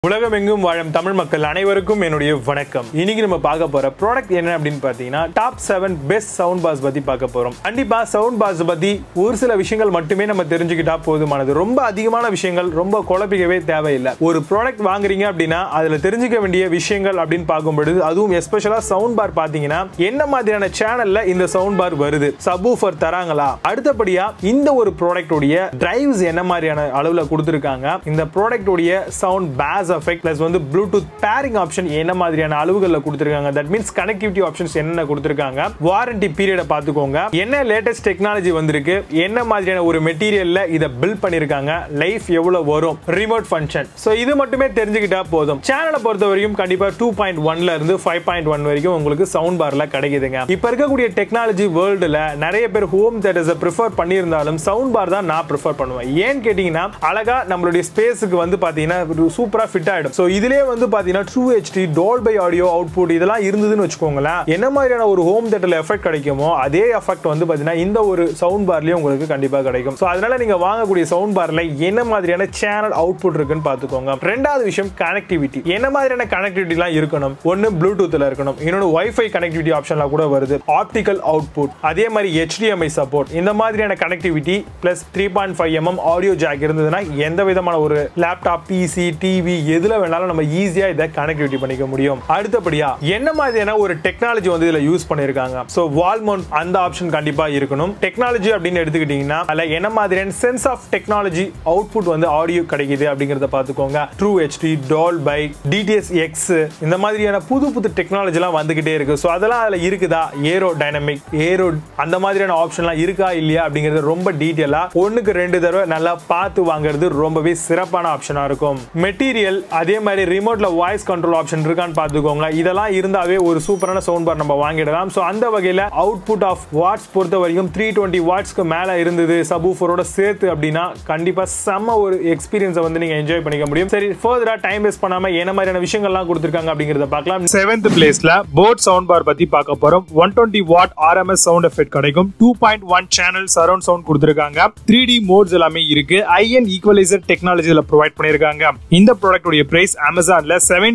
உலகமெங்கும் வாழும் தமிழ் மக்கள் அனைவருக்கும் என்னுடைய வணக்கம். இன்னைக்கு நம்ம பார்க்க போற ப்ராடக்ட் என்ன அப்படின்னு பார்த்தீங்கன்னா டாப் 7 பெஸ்ட் சவுண்ட் பார்ஸ் பத்தி பார்க்க போறோம். கண்டிப்பா சவுண்ட் பார்ஸ் பத்தி ஒரு சில விஷயங்கள் மட்டுமே நம்ம தெரிஞ்சுக்கிட்டா போதுமானது. ரொம்ப அதிகமான விஷயங்கள் ரொம்ப குழப்பிக்கவே தேவையில்லை. ஒரு ப்ராடக்ட் வாங்குறீங்க அப்படின்னா அதுல தெரிஞ்சுக்க வேண்டிய விஷயங்கள் அப்படின்னு பார்க்கும்பொழுது அதுவும் எஸ்பெஷலா சவுண்ட் பார் பாத்தீங்கன்னா என்ன மாதிரியான சேனல்ல இந்த சவுண்ட் பார் வருது, சப்வூஃபர் தராங்களா, அடுத்தபடியா இந்த ஒரு ப்ராடக்ட் உடைய டிரைவ்ஸ் என்ன மாதிரியான அளவுல கொடுத்திருக்காங்க, இந்த ப்ராடக்ட் உடைய சவுண்ட் பாஸ் effect plus வந்து Bluetooth pairing option என்ன மாதிரியான அளவுகள்ல கொடுத்திருக்காங்க, that means connectivity options என்ன கொடுத்திருக்காங்க, வாரண்டி பீரியட பாத்துக்கோங்க, என்ன லேட்டஸ்ட் டெக்னாலஜி வந்திருக்கு, என்ன மாதிரியான ஒரு மெட்டீரியல்ல இத பில்ட் பண்ணிருக்காங்க, லைஃப் எவ்வளவு வரும், ரிமோட் ஃபங்க்ஷன். சோ இது மட்டுமே தெரிஞ்சுக்கிட்டா போதும். சேனலை பொறுத்தவரைக்கும் கண்டிப்பா 2.1ல இருந்து 5.1 வரைக்கும் உங்களுக்கு சவுண்ட் பார்ல கிடைக்குதுங்க. இப்ப இருக்கக்கூடிய டெக்னாலஜி வேர்ல்டுல நிறைய பேர் ஹோம் தியேட்டர்ஸ் ப்ரிஃபர் பண்ணியிருந்தாலும் சவுண்ட் பார் தான் நான் ப்ரிஃபர் பண்ணுவேன். ஏன்னு கேட்டீங்கன்னா அழகா நம்மளுடைய ஸ்பேஸுக்கு வந்து பாத்தீங்கன்னா சூப்பரா ஃபிட் ஆயிடும். சோ இதிலே வந்து பாத்தீங்கன்னா True HD Dolby Audio output இதெல்லாம் இருந்ததுன்னு வெச்சுக்கோங்களேன், என்ன மாதிரியான ஒரு ஹோம் தியேட்டர்ல எஃபெக்ட் கிடைக்குமோ அதே எஃபெக்ட் வந்து பாத்தீங்கன்னா இந்த ஒரு சவுண்ட் பார்லயே உங்களுக்கு கண்டிப்பா கிடைக்கும். சோ அதனால நீங்க வாங்கக்கூடிய சவுண்ட் பார்ல என்ன மாதிரியான சேனல் அவுட்புட் இருக்குன்னு பாத்துக்கோங்க. ரெண்டாவது விஷயம் கனெக்டிவிட்டி. என்ன மாதிரியான கனெக்டிவிட்டிலாம் இருக்கணும், ஒன்னு ப்ளூடூத்ல இருக்கணும், இன்னொரு வைஃபை கனெக்டிவிட்டி ஆப்ஷன்ல கூட வருது, ஆப்டிகல் அவுட்புட், அதே மாதிரி HDMI சப்போர்ட். இந்த மாதிரியான connectivity plus 3.5mm audio jack இருந்ததுன்னா எந்த விதமான ஒரு லேப்டாப், பிசி, டிவி எதுல வேணாலும் நம்ம ஈஸியா இத கனெக்டிவிட்டி பண்ணிக்க முடியும். அடுத்தபடியா என்ன மாதிரியான ஒரு டெக்னாலஜி வந்து இதுல யூஸ் பண்ணிருக்காங்க, சோ வால் மவுண்ட் அந்த ஆப்ஷன் கண்டிப்பா இருக்கணும். டெக்னாலஜி அப்படின்னு எடுத்துக்கிட்டீங்கன்னா அதுல என்ன மாதிரியான சென்ஸ் ஆஃப் டெக்னாலஜி அவுட்புட் வந்து ஆடியோ கிடைக்குது அப்படிங்கறத பாத்துக்கோங்க. True HD, Dolby, DTS:X இந்த மாதிரியான புது டெக்னாலஜி எல்லாம் வந்துகிட்டே இருக்கு. சோ அதெல்லாம் அதுல இருக்குதா, ஏரோ டைனமிக், ஏரோ அந்த மாதிரியான ஆப்ஷன்லாம் இருக்கா இல்லையா அப்படிங்கறது ரொம்ப டீடைலா ஒண்ணுக்கு 2 தடவை நல்லா பார்த்து வாங்குறது ரொம்பவே சிறப்பான ஆப்ஷனா இருக்கும். மெட்டீரியல் அதே மாதிரி ரிமோட்ல வாய்ஸ் கண்ட்ரோல் ஆப்ஷன் இருக்கான்னு பாத்துக்கோங்க. இதெல்லாம் இருந்தாவே ஒரு சூப்பரான சவுண்ட் பார் நம்ம வாங்கிடலாம். சோ அந்த வகையில அவுட்புட் ஆஃப் வாட்ஸ் பொறுத்த வரைக்கும் 320 வாட்ஸ்க்கு மேல இருந்தது சப்வூஃபரோட சேர்த்து அப்படின்னா கண்டிப்பா செம்ம ஒரு எக்ஸ்பீரியன்ஸை வந்து நீங்க என்ஜாய் பண்ணிக்க முடியும். சரி, ஃபர்தரா டைம் வேஸ்ட் பண்ணாம என்ன மாதிரியான விஷயங்கள்லாம் கொடுத்திருக்காங்க அப்படிங்கறத பார்க்கலாம். 7th பிளேஸ்ல போட் சவுண்ட் பார் பத்தி பார்க்க போறோம். 120 வாட் RMS சவுண்ட் எஃபெக்ட் கிடைக்கும். 2.1 சேனல் சரவுண்ட் சவுண்ட் கொடுத்திருக்காங்க. 3D மோட்ஸ் எல்லாமே இருக்கு. IN ஈக்குவலைசர் டெக்னாலஜில ப்ரொவைட் பண்ணிருக்காங்க. இந்த ப்ராடக்ட் உடைய பிரைஸ் Amazonல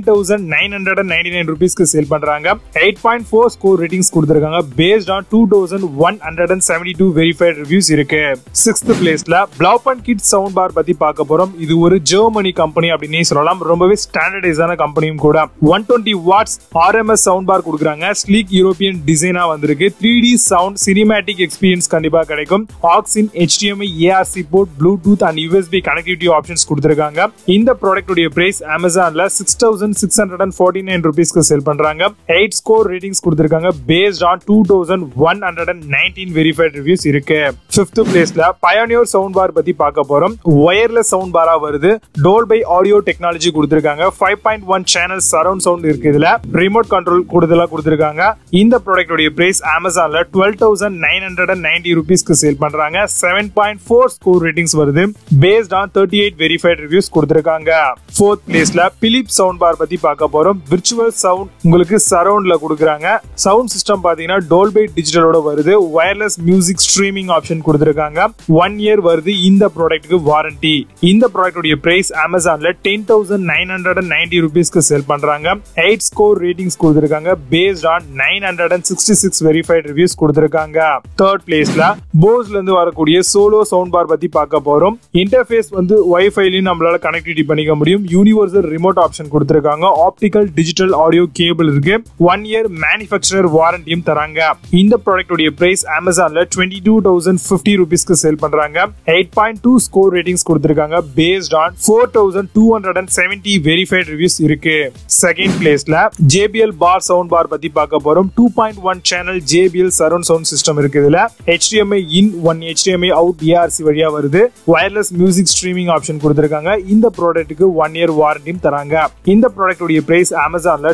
7,999 ரூபீஸ்க்கு சேல் பண்றாங்க. 8.4 ஸ்கோர் ரேட்டிங்ஸ் கொடுத்திருக்காங்க. பேஸ்ட் ஆன் 2,172 வெரிஃபைட் ரிவ்யூஸ் இருக்கு. 6th பிளேஸ்ல Blaupunkt சவுண்ட் பார் பத்தி பார்க்க போறோம். இது ஒரு ஜெர்மனி கம்பெனி அப்படினே சொல்லலாம். ரொம்பவே ஸ்டாண்டர்டைஸான கம்பெனியும் கூட. 120 வாட்ஸ் RMS சவுண்ட் பார் கொடுக்கறாங்க. ஸ்லீக் யூரோப்பியன் டிசைனா வந்திருக்கு. 3D சவுண்ட் சினிமேட்டிக் எக்ஸ்பீரியன்ஸ் கண்டிப்பா கிடைக்கும். AUX-in, HDMI, ARC port, Bluetooth and USB connectivity options கொடுத்திருக்காங்க. இந்த ப்ராடக்ட் உடைய பிரைஸ் Amazonல 6,649 ரூபீஸ்க்கு சேல் பண்றாங்க. 8 ஸ்கோர் ரேட்டிங்ஸ் கொடுத்திருக்காங்க. பேஸ்ட் ஆன் 2,119 வெரிஃபைட் ரிவ்யூஸ் இருக்கு. 5th பிளேஸ்ல பயோனியர் சவுண்ட் பார் பத்தி பார்க்க போறோம். வயர்லெஸ் சவுண்ட் பாரா வருது. Dolby ஆடியோ டெக்னாலஜி கொடுத்திருக்காங்க. 5.1 சேனல் சரவுண்ட் சவுண்ட் இருக்கு. இதுல ரிமோட் கண்ட்ரோல் கூடுதலா கொடுத்திருக்காங்க. இந்த ப்ராடக்ட் உடைய பிரைஸ் Amazonல 12,990 ரூபீஸ்க்கு சேல் பண்றாங்க. 7.4 ஸ்கோர் ரேட்டிங்ஸ் வருது. பேஸ்ட் ஆன் 38 வெரிஃபைட் ரிவ்யூஸ் கொடுத்திருக்காங்க. 4th பிளேஸ்ல பிலிப் சவுண்ட் பார் பத்தி பார்க்க போறோம். விர்ச்சுவல் சவுண்ட் உங்களுக்கு சரவுண்ட்ல கொடுக்கறாங்க. சவுண்ட் சிஸ்டம் பாத்தீங்கன்னா Dolby டிஜிட்டலோட வருது. வயர்லெஸ் மியூசிக் ஸ்ட்ரீமிங் ஆப்ஷன் கொடுத்திருக்காங்க. 1 இயர் வருது இந்த ப்ராடக்ட்டுக்கு வாரண்டி. இந்த ப்ராடக்ட் உடைய பிரைஸ் Amazonல 10,990 ரூபீஸ்க்கு சேல் பண்றாங்க. 8 ஸ்கோர் ரேட்டிங்ஸ் கொடுத்திருக்காங்க. பேஸ்ட் ஆன் 966 வெரிஃபைட் ரிவ்யூஸ் கொடுத்திருக்காங்க. 3rd பிளேஸ்ல போஸ்ல இருந்து வரக்கூடிய சோலோ சவுண்ட் பார் பத்தி பார்க்க போறோம். இன்டர்ஃபேஸ் வந்து வைஃபைலயும் நம்மளால கனெக்டிவிட்டி பண்ணிக்க முடியும். யூனிவர்சல் ரிமோட் ஆப்ஷன் கொடுத்திருக்காங்க. ஆப்டிகல் டிஜிட்டல் ஆடியோ கேபிள் இருக்கு. 1 இயர் மேனுஃபேக்சரர் வாரண்டியும் தராங்க. இந்த ப்ராடக்ட் உடைய பிரைஸ் Amazonல 22,050 ரூபீஸ்க்கு சேல் பண்றாங்க. 8.2 ஸ்கோர் ரேட்டிங்ஸ் கொடுத்திருக்காங்க. பேஸ்ட் ஆன் 4,270 வெரிஃபைட் ரிவ்யூஸ் இருக்கு. 2nd பிளேஸ்ல JBL பார் சவுண்ட் பார் பத்தி பார்க்க போறோம். 2.1 channel JBL surround sound system இருக்கு. இதுல HDMI in, 1 HDMI out, ARC வழியா வருது. வயர்லெஸ் மியூசிக் ஸ்ட்ரீமிங் ஆப்ஷன் கொடுத்திருக்காங்க. இந்த ப்ராடக்ட்டுக்கு 1 இயர் வாரண்டியும் தராங்க. இந்த ப்ராடக்ட் உடைய பிரைஸ் Amazonல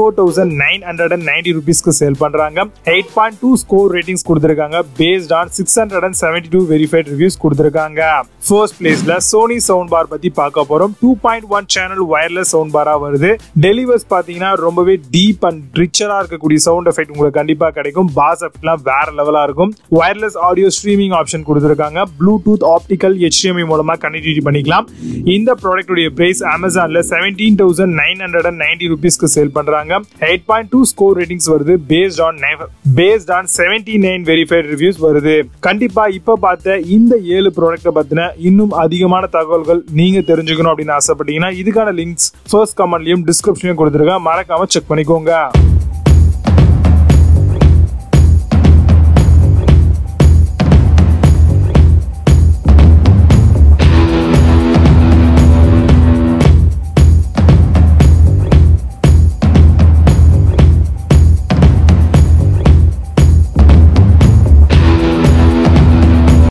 24,990 ரூபீஸ்க்கு சேல் பண்றாங்க. 8.2 ஸ்கோர் ரேட்டிங்ஸ் கொடுத்திருக்காங்க. பேஸ்ட் ஆன் 672 வெரிஃபைட் ரிவ்யூஸ் கொடுத்திருக்காங்க. 1st பிளேஸ்ல Sony சவுண்ட் பார் பத்தி பார்க்க போறோம். 2.1 சேனல் வயர்லெஸ் சவுண்ட் பாரா வருது. டெலிவர்ஸ் பாத்தீங்கன்னா ரொம்பவே டீப் அண்ட் ரிச்சரா இருக்கக்கூடிய சவுண்ட் எஃபெக்ட் உங்களுக்கு கண்டிப்பா கிடைக்கும். பாஸ் எஃபெக்ட்லாம் வேற லெவலா இருக்கும். வயர்லெஸ் ஆடியோ ஸ்ட்ரீமிங் ஆப்ஷன் கொடுத்திருக்காங்க. Bluetooth, optical, HDMI மூலமா கனெக்டிவிட்டி பண்ணிக்கலாம். இந்த ப்ராடக்ட் உடைய பிரைஸ் Amazonல 17,990 rupeesக்கு சேல் பண்றாங்க. 8.2 ஸ்கோர் ரேட்டிங்ஸ் வருது based on 79 verified reviews வருது. கண்டிப்பா இப்ப பார்த்த இந்த 7 ப்ராடக்ட்ட பத்தின இன்னும் அதிகமான தகவல்கள் நீங்க தெரிஞ்சுக்கணும் அப்படின்னு ஆசைப்பட்டீங்கன்னா இதுக்கான லிங்க்ஸ் ஃபர்ஸ்ட் கமெண்ட்லயும் டிஸ்கிரிப்ஷன்லயும் கொடுத்திருக்கேன். மறக்காம செக் பண்ணிக்கோங்க.